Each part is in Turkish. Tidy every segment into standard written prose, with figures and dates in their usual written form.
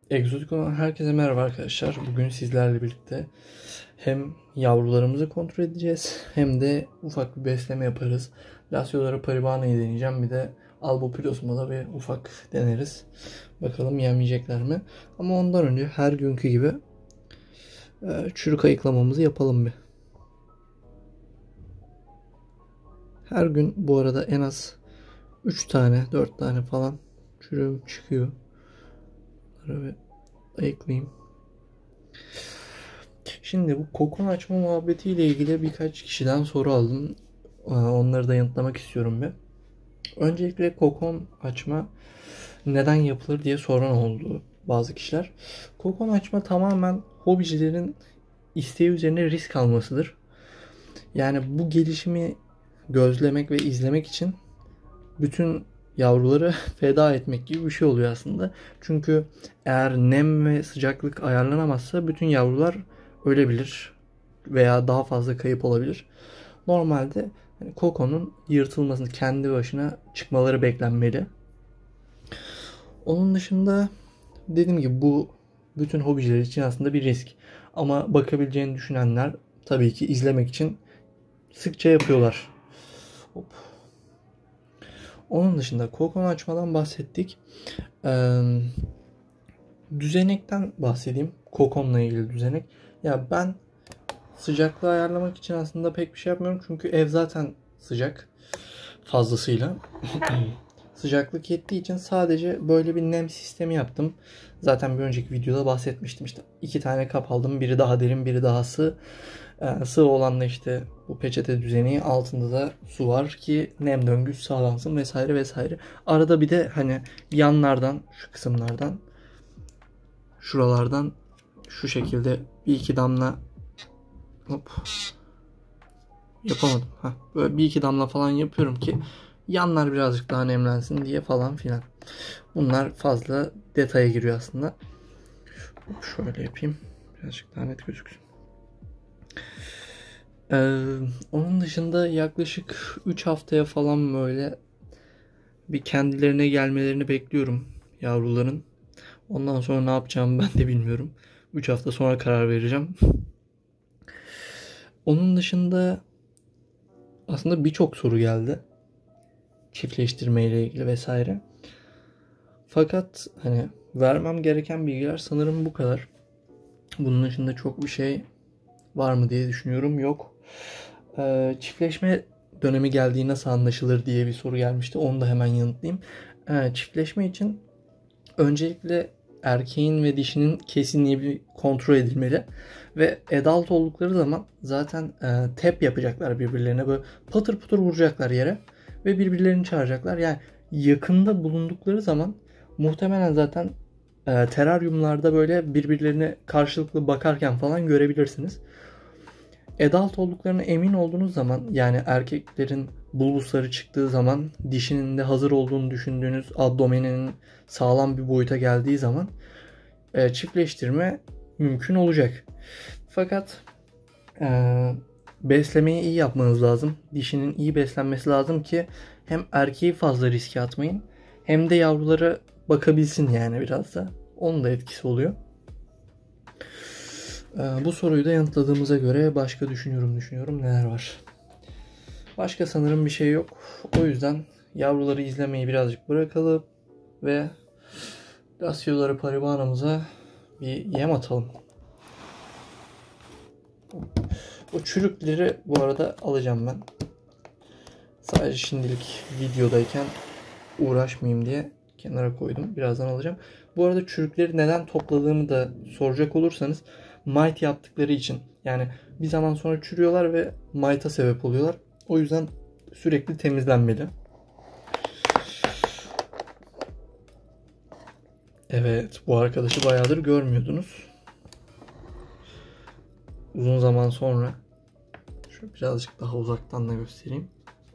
Egzotik olan herkese merhaba arkadaşlar. Bugün sizlerle birlikte hem yavrularımızı kontrol edeceğiz hem de ufak bir besleme yaparız. Lasyolara Paribana'yı deneyeceğim. Bir de Albopilos'uma da bir ufak deneriz. Bakalım yemeyecekler mi? Ama ondan önce her günkü gibi çürük ayıklamamızı yapalım bir. Her gün bu arada en az 3 tane 4 tane falan çürüğüm çıkıyor. Bunları bir ayıklayayım. Şimdi bu kokon açma muhabbetiyle ilgili birkaç kişiden soru aldım. Onları da yanıtlamak istiyorum bir. Öncelikle kokon açma neden yapılır diye soran oldu bazı kişiler. Kokon açma tamamen hobicilerin isteği üzerine risk almasıdır. Yani bu gelişimi gözlemek ve izlemek için bütün yavruları feda etmek gibi bir şey oluyor aslında. Çünkü eğer nem ve sıcaklık ayarlanamazsa bütün yavrular ölebilir veya daha fazla kayıp olabilir. Normalde kokonun yırtılmasını, kendi başına çıkmaları beklenmeli. Onun dışında dediğim gibi bu bütün hobiciler için aslında bir risk. Ama bakabileceğini düşünenler tabii ki izlemek için sıkça yapıyorlar. Hop. Onun dışında kokon açmadan bahsettik. Düzenekten bahsedeyim. Kokonla ilgili düzenek. Ya ben sıcaklığı ayarlamak için aslında pek bir şey yapmıyorum. Çünkü ev zaten sıcak. Fazlasıyla. Sıcaklık yettiği için sadece böyle bir nem sistemi yaptım. Zaten bir önceki videoda bahsetmiştim. İşte 2 tane kap aldım. Biri daha derin, biri daha sığ. Sığ olan da işte bu peçete düzeni, altında da su var ki nem döngüsü sağlansın vesaire vesaire. Arada bir de hani yanlardan, şu kısımlardan, şuralardan şu şekilde bir iki damla hop yapamadım. Böyle bir iki damla falan yapıyorum ki yanlar birazcık daha nemlensin diye falan filan. Bunlar fazla detaya giriyor aslında. Hop şöyle yapayım. Birazcık daha net gözüksün. Onun dışında yaklaşık 3 haftaya falan böyle bir kendilerine gelmelerini bekliyorum yavruların. Ondan sonra ne yapacağımı ben de bilmiyorum. 3 hafta sonra karar vereceğim. Onun dışında aslında birçok soru geldi. Çiftleştirme ile ilgili vesaire. Fakat hani vermem gereken bilgiler sanırım bu kadar. Bunun dışında çok bir şey var mı diye düşünüyorum. Yok. Çiftleşme dönemi geldiği nasıl anlaşılır diye bir soru gelmişti. Onu da hemen yanıtlayayım. Çiftleşme için öncelikle erkeğin ve dişinin kesinliği bir kontrol edilmeli. Ve adult oldukları zaman zaten tap yapacaklar birbirlerine. Böyle patır patır vuracaklar yere. Ve birbirlerini çağıracaklar. Yani yakında bulundukları zaman muhtemelen zaten teraryumlarda böyle birbirlerine karşılıklı bakarken falan görebilirsiniz. Adult olduklarına emin olduğunuz zaman, yani erkeklerin bulbusları çıktığı zaman, dişinin de hazır olduğunu düşündüğünüz abdomeninin sağlam bir boyuta geldiği zaman çiftleştirme mümkün olacak. Fakat beslemeyi iyi yapmanız lazım. Dişinin iyi beslenmesi lazım ki hem erkeği fazla riske atmayın hem de yavrulara bakabilsin, yani biraz da. Onun da etkisi oluyor. Bu soruyu da yanıtladığımıza göre başka düşünüyorum neler var. Başka sanırım bir şey yok. O yüzden yavruları izlemeyi birazcık bırakalım ve Lasyolara Paribana'mıza bir yem atalım. O çürükleri bu arada alacağım ben. Sadece şimdilik videodayken uğraşmayayım diye kenara koydum. Birazdan alacağım. Bu arada çürükleri neden topladığımı da soracak olursanız, mite yaptıkları için. Yani bir zaman sonra çürüyorlar ve mite'a sebep oluyorlar. O yüzden sürekli temizlenmeli. Evet, bu arkadaşı bayağıdır görmüyordunuz. Uzun zaman sonra. Şöyle birazcık daha uzaktan da göstereyim.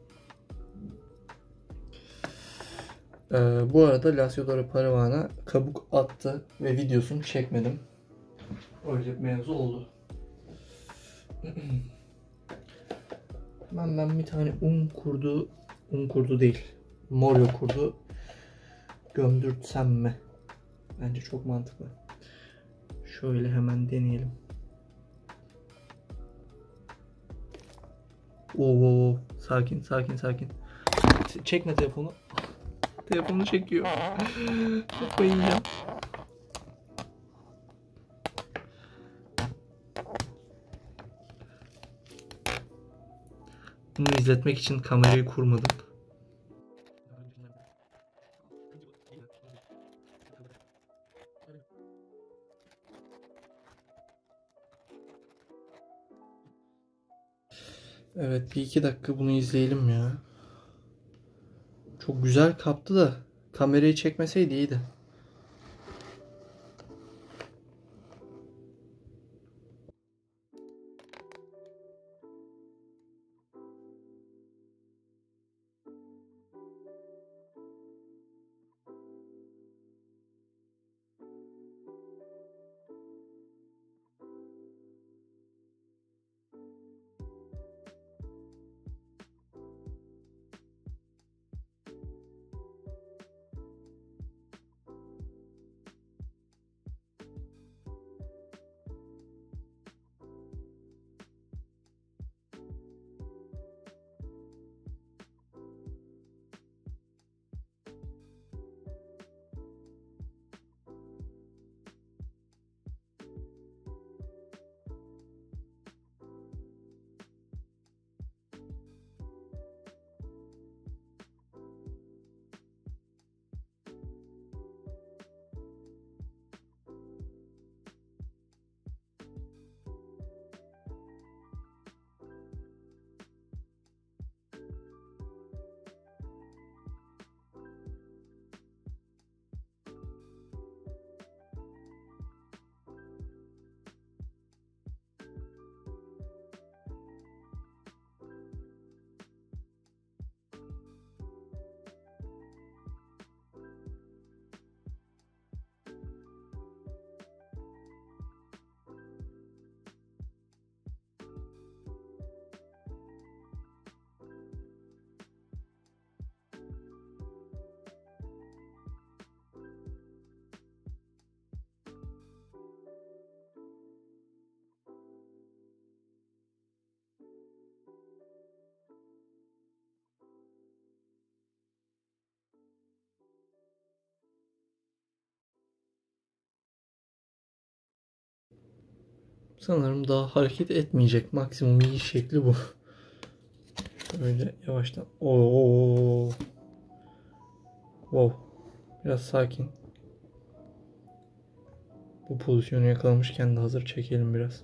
Bu arada Lasyolara Paribana kabuk attı ve videosunu çekmedim. Öyle bir mevzu oldu. Ben bir tane un kurdu değil, Moryo kurdu gömdürtsem mi? Bence çok mantıklı. Şöyle hemen deneyelim. Oo, sakin sakin sakin. Çekme telefonu. Telefonu çekiyor. Kafayı yiyeceğim. Bunu izletmek için kamerayı kurmadım. Evet, bir iki dakika bunu izleyelim ya. Çok güzel kaptı da kamerayı çekmeseydi iyiydi. Sanırım daha hareket etmeyecek. Maksimum iyi şekli bu. Şöyle yavaştan. Oo. Wow. Biraz sakin. Bu pozisyonu yakalamışken de hazır çekelim biraz.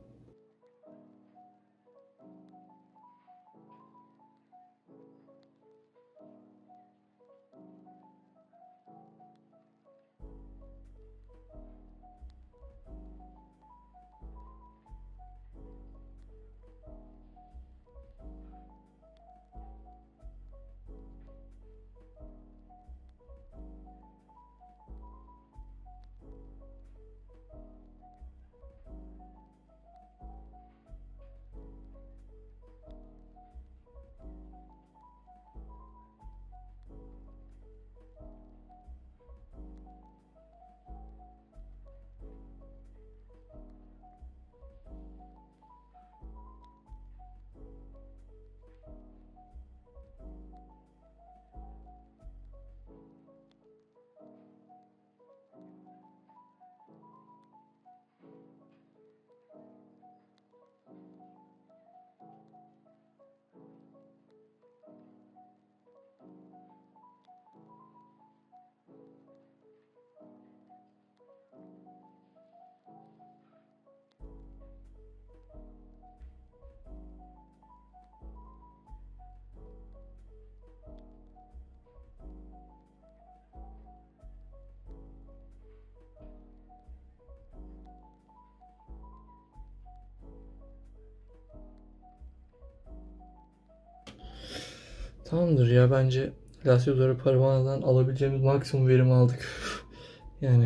Tamamdır ya, bence Lasio Paravana'dan alabileceğimiz maksimum verimi aldık. Yani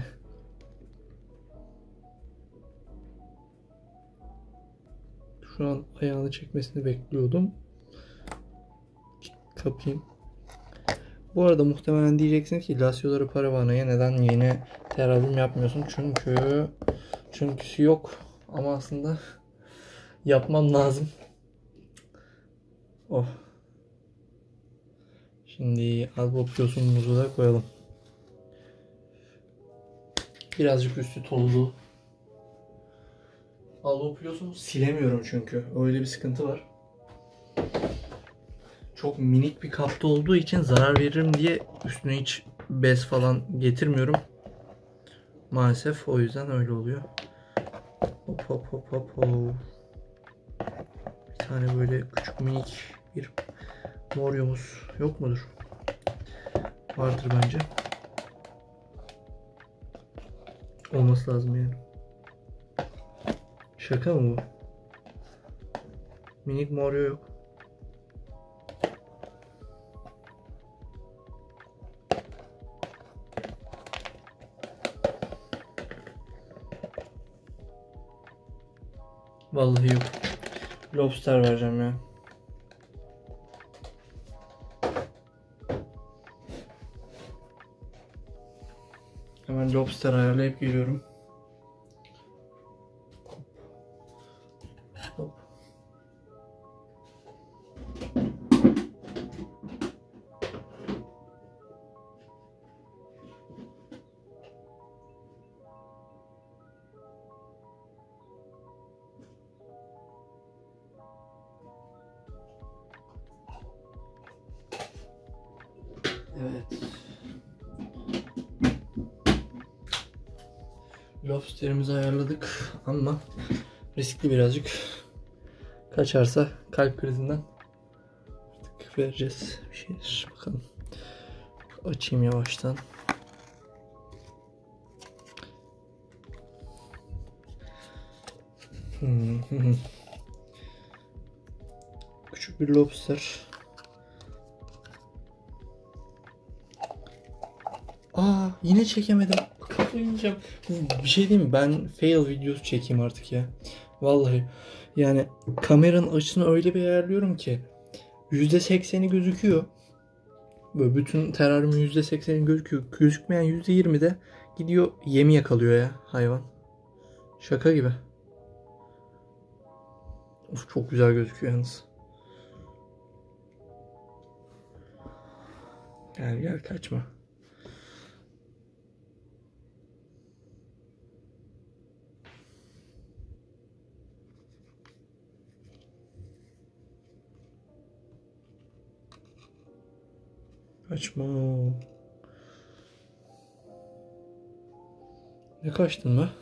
şu an ayağını çekmesini bekliyordum. Kapayım. Bu arada muhtemelen diyeceksin ki Lasyoları Paravana'ya neden yeni teraryum yapmıyorsun? Çünküsü yok. Ama aslında yapmam lazım. Oh. Şimdi albop yosunumuzu da koyalım. Birazcık üstü tozlu. Albop yosunu silemiyorum çünkü. Öyle bir sıkıntı var. Çok minik bir kapta olduğu için zarar veririm diye üstüne hiç bez falan getirmiyorum. Maalesef o yüzden öyle oluyor. Hop hop hop hop hop. Bir tane böyle küçük minik bir moryomuz yok mudur? Vardır bence. Olması lazım yani. Şaka mı bu? Minik moryo yok. Vallahi yok. Lobster vereceğim ya. Hemen lobster ayarlayıp geliyorum. Hop. Evet. Lobsterimizi ayarladık ama riskli birazcık. Kaçarsa kalp krizinden artık vereceğiz bir şeyler. Bakalım. Açayım yavaştan. Küçük bir lobster. Yine çekemedim. Kafayı yiyeceğim. Bir şey diyeyim mi? Ben fail videosu çekeyim artık ya. Vallahi. Yani kameranın açısını öyle bir ayarlıyorum ki %80'i gözüküyor. Böyle bütün teraryumun %80'i gözüküyor. Gözükmeyen %20 de gidiyor yemi yakalıyor ya hayvan. Şaka gibi. Of, çok güzel gözüküyor yalnız. Gel gel, kaçma. Kaçma. Ne kaçtın be?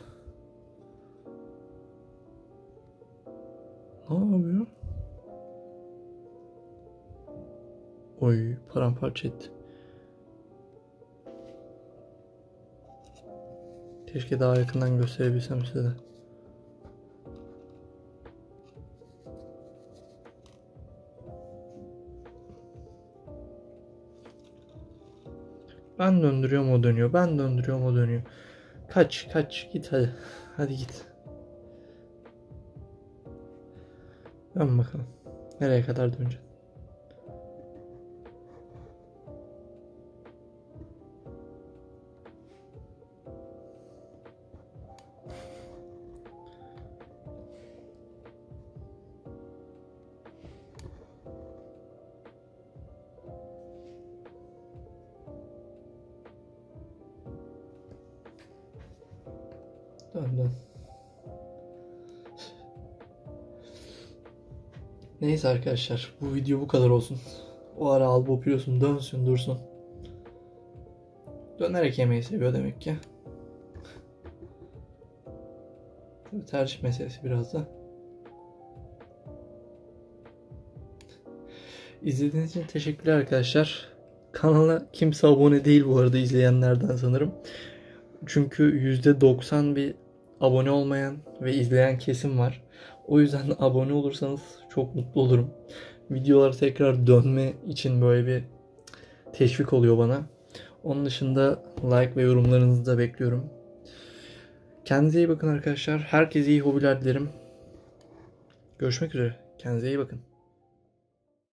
Ne yapıyor? Oy, paramparça etti. Keşke daha yakından gösterebilsem size de. Ben döndürüyorum, o dönüyor. Ben döndürüyorum, o dönüyor. Kaç git hadi. Hadi git. Dön bakalım. Nereye kadar döneceksin? Dön. Neyse arkadaşlar, bu video bu kadar olsun. O ara albop yiyorsun, dönsün dursun. Dönerek yemeyi seviyor demek ki. Tabii tercih meselesi biraz da. İzlediğiniz için teşekkürler arkadaşlar. Kanala kimse abone değil bu arada, izleyenlerden sanırım. Çünkü %90 bir abone olmayan ve izleyen kesim var. O yüzden abone olursanız çok mutlu olurum. Videolar tekrar dönme için böyle bir teşvik oluyor bana. Onun dışında like ve yorumlarınızı da bekliyorum. Kendinize iyi bakın arkadaşlar. Herkese iyi hobiler dilerim. Görüşmek üzere. Kendinize iyi bakın.